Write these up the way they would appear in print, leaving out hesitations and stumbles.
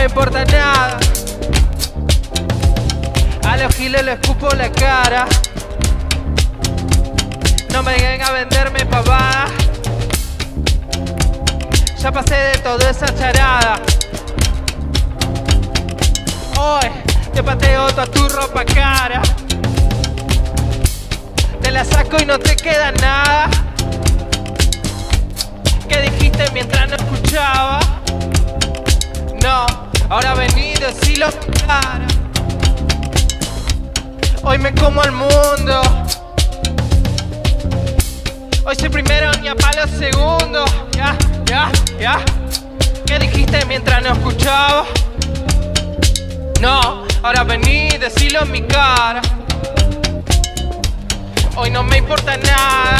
me importa nada. A los giles les escupo la cara. No me vengan a venderme pavada. Ya pasé de toda esa charada. Hoy te pateo toda tu ropa cara. Te la saco y no te queda nada. ¿Qué dijiste mientras no escuchaba? No, ahora vení y decilo en mi cara. Hoy me como al mundo. Hoy soy primero ni a palo segundo. Ya. ¿Qué dijiste mientras no escuchaba? No, ahora vení y decilo en mi cara. Hoy no me importa nada.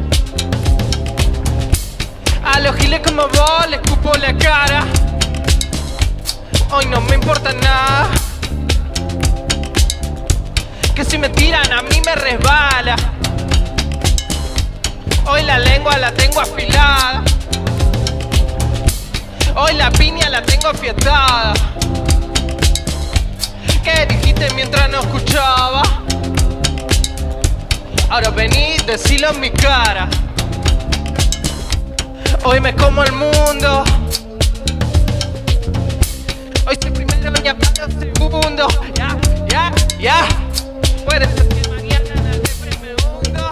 A los giles como vos les escupo la cara. Hoy no me importa nada. Que si me tiran a mí me resbala. Hoy la lengua la tengo afilada. Hoy la piña la tengo afiatada. ¿Qué dijiste mientras no escuchaba? Ahora vení, decilo en mi cara. Hoy me como el mundo. Hoy soy primero y a palo segundo. Ya. Puede ser que mañana la depre me hundo.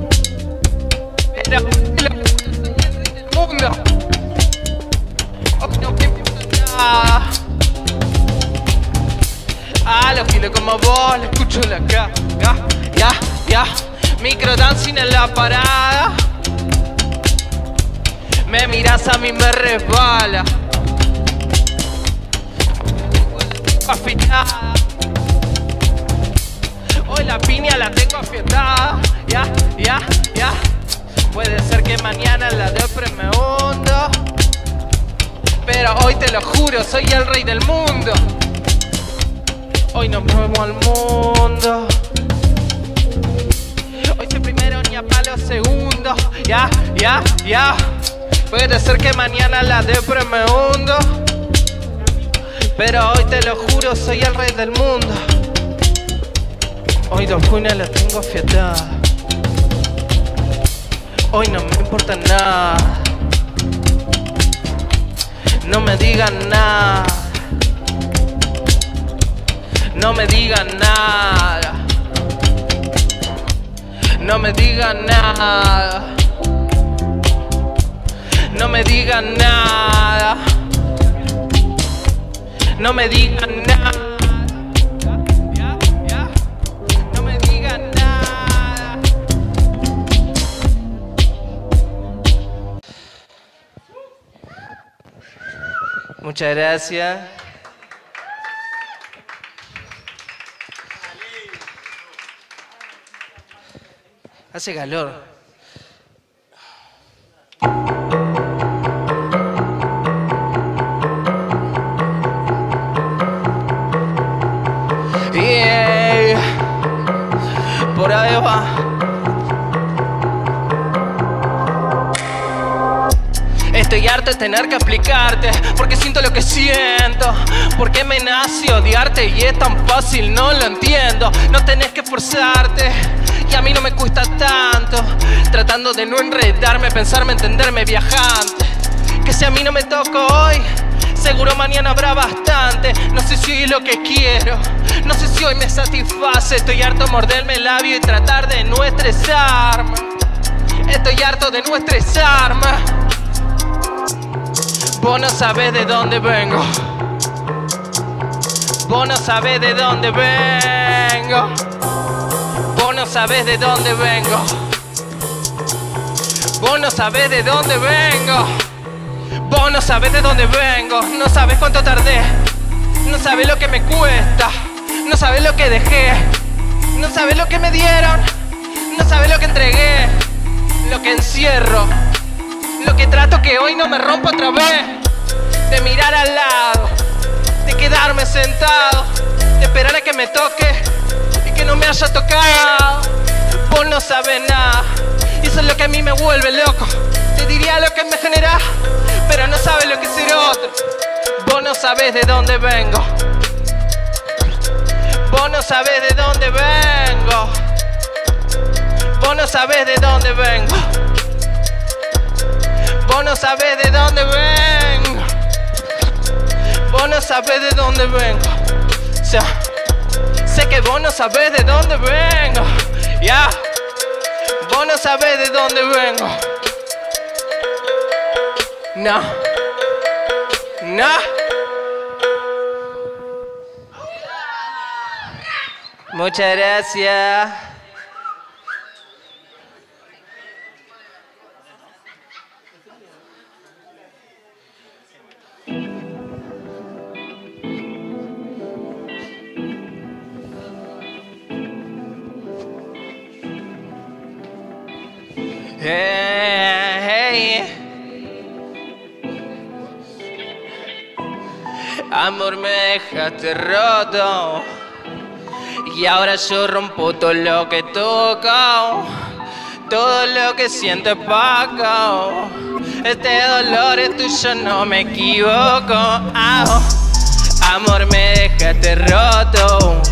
Pero hoy soy el rey del mundo. Hoy no me importa nada. A los giles como vos le escucho la cara. Ya. Microdancing en la parada. Me miras a mí me resbala. Afinada. Hoy la piña la tengo afiatada. Ya. Puede ser que mañana la depre me hundo. Pero hoy te lo juro, soy el rey del mundo. Hoy nos movemos al mundo. Hoy soy primero ni a palo segundo. Ya. Puede ser que mañana la depre me hundo. Pero hoy te lo juro, soy el rey del mundo. Hoy dos puñas las tengo afiatadas. Hoy no me importa nada. No me digan nada. No me digan nada. No me digan nada. No me digan nada. No me digan nada. No me digan nada. Muchas gracias. Hace calor. Por ahí va. Estoy harto de tener que explicarte porque siento lo que siento. Porque me nace odiarte y es tan fácil, no lo entiendo. No tenés que forzarte y a mí no me cuesta tanto. Tratando de no enredarme, pensarme, entenderme, viajante. Que si a mí no me toco hoy, seguro mañana habrá bastante. No sé si hoy es lo que quiero, no sé si hoy me satisface. Estoy harto de morderme el labio y tratar de no estresarme. Estoy harto de no estresarme. Vos no sabés de dónde vengo. Vos no sabés de dónde vengo. Vos no sabés de dónde vengo. Vos no sabés de dónde vengo. Vos no sabés de dónde vengo. No sabés cuánto tardé. No sabés lo que me cuesta. No sabés lo que dejé. No sabés lo que me dieron. No sabés lo que entregué. Lo que encierro. Lo que trato que hoy no me rompa otra vez. De mirar al lado. De quedarme sentado. De esperar a que me toque y que no me haya tocado. Vos no sabés nada. Y eso es lo que a mí me vuelve loco. Te diría lo que me genera, pero no sabes lo que es ser otro. Vos no no sabes de dónde vengo. Vos no sabes de dónde vengo. Vos no sabes de dónde vengo. Vos no sabes de dónde vengo. Vos no sabes de dónde vengo. O sea, sé que vos no sabes de dónde vengo. Ya, vos no sabes de dónde vengo. No, no. Muchas gracias. Hey. Amor, me dejaste roto y ahora yo rompo todo lo que toco. Todo lo que siento es poco. Este dolor es tuyo, no me equivoco. Amor, me dejaste roto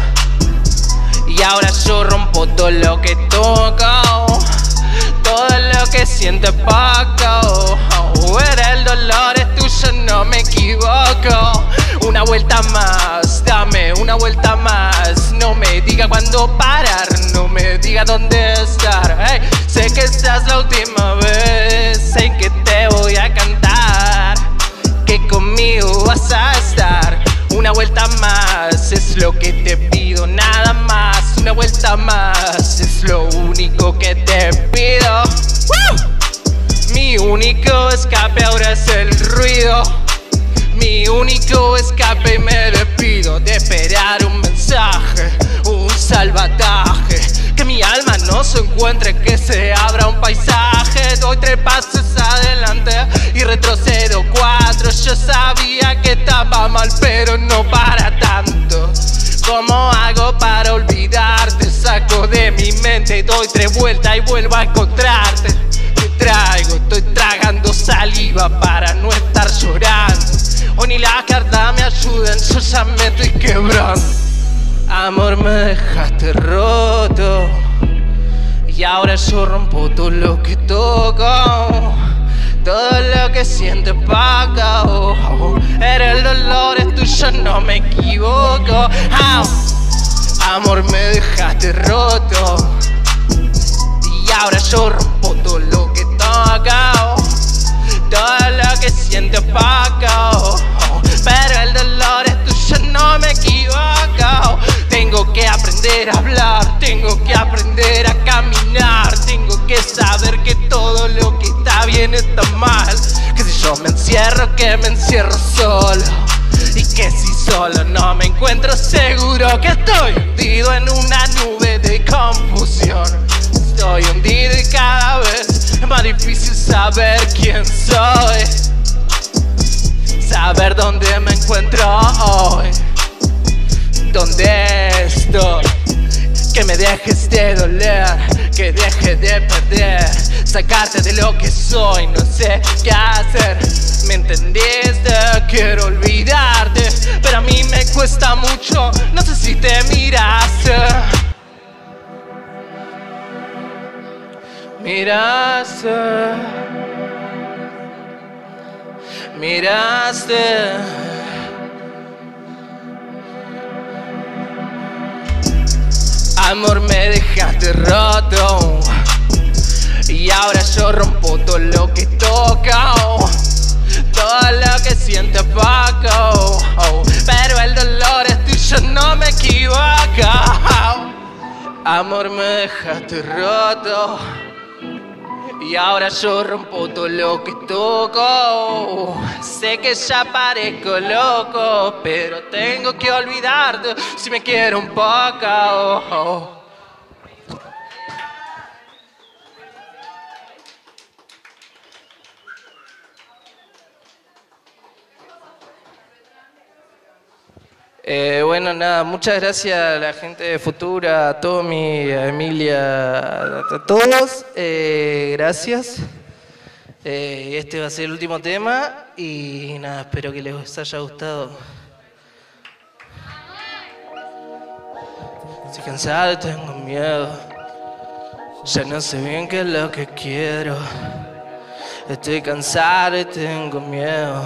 y ahora yo rompo todo lo que toco. Todo lo que siento es poco. El dolor es tuyo, no me equivoco. Una vuelta más, dame una vuelta más. No me diga cuándo parar, no me diga dónde estar. Hey, sé que esta es la última vez en que te voy a cantar, que conmigo vas a estar. Una vuelta más es lo que te pido, nada más. Una vuelta más es lo único que te pido. Mi único escape ahora es el ruido. Mi único escape y me despido de esperar un mensaje, un salvataje. Que mi alma no se encuentre, que se abra un paisaje. Doy 3 pasos adelante y retrocedo 4. Yo sabía que estaba mal, pero no para tanto. ¿Cómo hago para olvidarte? Saco de mi mente, doy 3 vueltas y vuelvo a encontrarte. Te traigo, estoy tragando saliva para no estar llorando. Hoy ni las cartas me ayudan, yo ya me estoy quebrando. Amor, me dejaste roto y ahora yo rompo todo lo que toco. Todo lo que siento es poco. Era el dolor, es tuyo, no me equivoco. Amor, me dejaste roto y ahora yo rompo todo lo que toco. Todo lo que siento es poco. Pero el dolor es tuyo, no me equivoco. Tengo que aprender a hablar, tengo que aprender a caminar. Tengo que saber que todo lo que está bien está mal. Que si yo me encierro, que me encierro solo. Y que si solo no me encuentro, seguro que estoy hundido en una nube de confusión. Estoy hundido y cada vez es más difícil saber quién soy. Saber dónde me encuentro hoy, dónde estoy. Que me dejes de doler, que deje de perder. Sacarte de lo que soy, no sé qué hacer. ¿Me entendiste? Quiero olvidarte, pero a mí me cuesta mucho, no sé si te miraste. Miraste, miraste. Amor, me dejaste roto y ahora yo rompo todo lo que toco. Todo lo que siento es poco. Pero el dolor es tuyo, no me equivoco. Amor, me dejaste roto y ahora yo rompo todo lo que toco. Sé que ya parezco loco, pero tengo que olvidarte si me quiero un poco. Bueno, nada, muchas gracias a la gente de Futura, a Tommy, a Emilia, a todos. Gracias. Este va a ser el último tema y nada, espero que les haya gustado. Estoy cansado y tengo miedo. Ya no sé bien qué es lo que quiero. Estoy cansado y tengo miedo.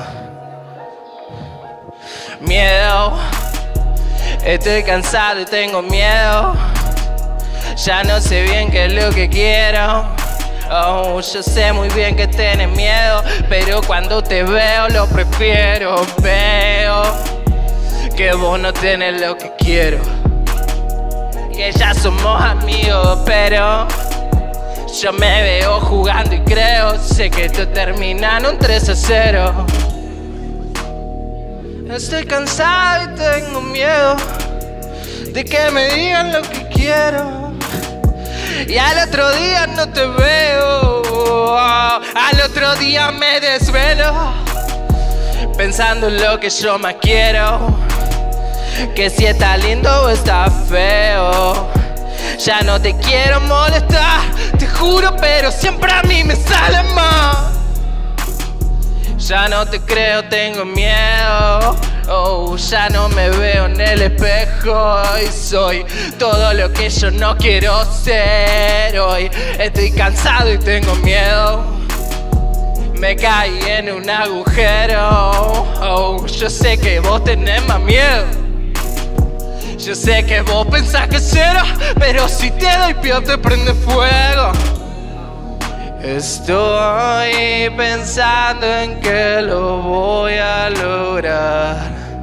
Miedo. Estoy cansado y tengo miedo. Ya no sé bien qué es lo que quiero. Oh, yo sé muy bien que tenés miedo, pero cuando te veo lo prefiero. Veo que vos no tenés lo que quiero, que ya somos amigos, pero yo me veo jugando y creo, sé que esto termina en un 3-0. Estoy cansado y tengo miedo de que me digan lo que quiero. Y al otro día no te veo. Al otro día me desvelo pensando en lo que yo más quiero, que si está lindo o está feo. Ya no te quiero molestar, te juro, pero siempre a mí me sale mal. Ya no te creo, tengo miedo. Oh, ya no me veo en el espejo y soy todo lo que yo no quiero ser hoy. Estoy cansado y tengo miedo. Me caí en un agujero. Oh, yo sé que vos tenés más miedo. Yo sé que vos pensás que será, pero si te doy pie te prende fuego. Estoy pensando en que lo voy a lograr,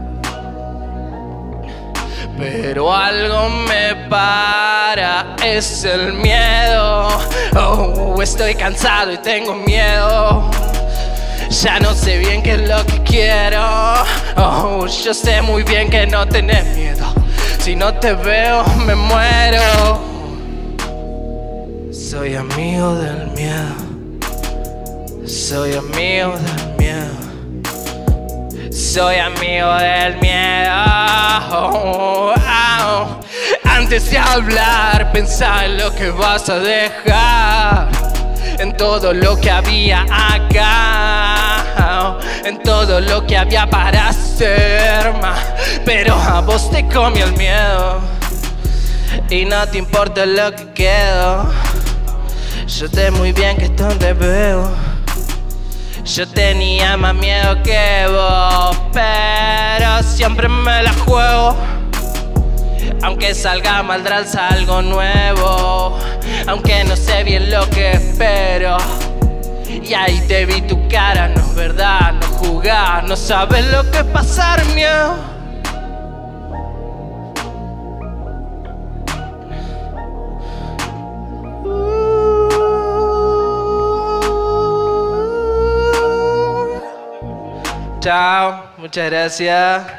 pero algo me para, es el miedo. Oh, estoy cansado y tengo miedo. Ya no sé bien qué es lo que quiero. Oh, yo sé muy bien que no tenés miedo. Si no te veo me muero. Soy amigo del miedo. Soy amigo del miedo. Soy amigo del miedo. Oh, oh. Antes de hablar, pensá en lo que vas a dejar, en todo lo que había acá, en todo lo que había para hacer más. Pero a vos te comió el miedo y no te importa lo que quedó. Yo sé muy bien que esto te veo. Yo tenía más miedo que vos, pero siempre me la juego. Aunque salga mal, algo nuevo. Aunque no sé bien lo que espero. Y ahí te vi tu cara, no es verdad, no jugás, no sabes lo que es pasar miedo. Chao, muchas gracias.